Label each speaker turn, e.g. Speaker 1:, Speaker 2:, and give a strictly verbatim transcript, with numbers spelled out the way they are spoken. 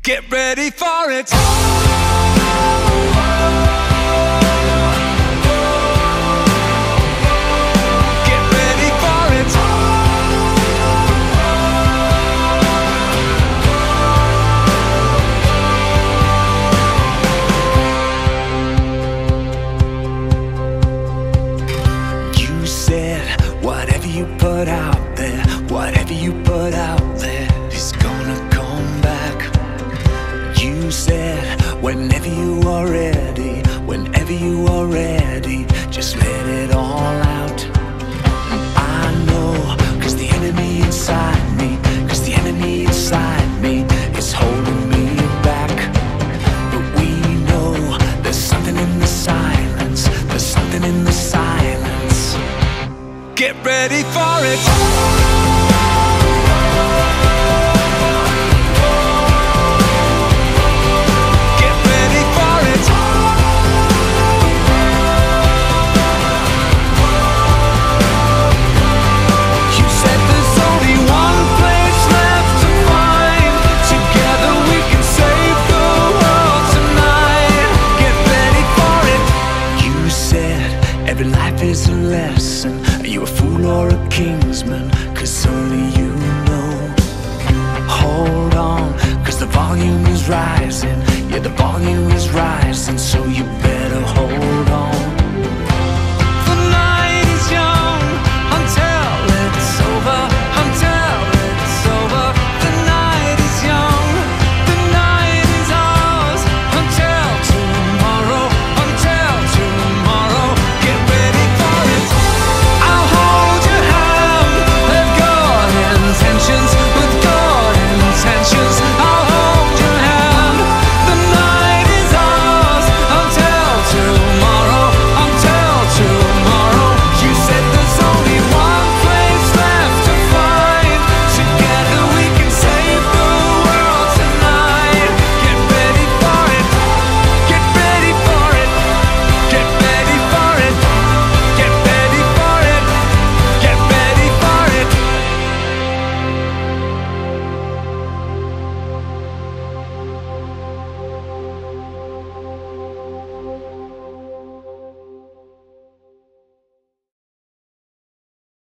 Speaker 1: Get ready for it. Get ready for it. You said whatever you put out there, whatever you put out there is gonna come back. You said whenever you are ready, whenever you are ready, just let it all out. I know, cause the enemy inside me, cause the enemy inside me is holding me back. But we know there's something in the silence, there's something in the silence. Get ready for it. Every life is a lesson. Are you a fool or a kingsman? Cause only you know. Hold on, cause the volume is rising.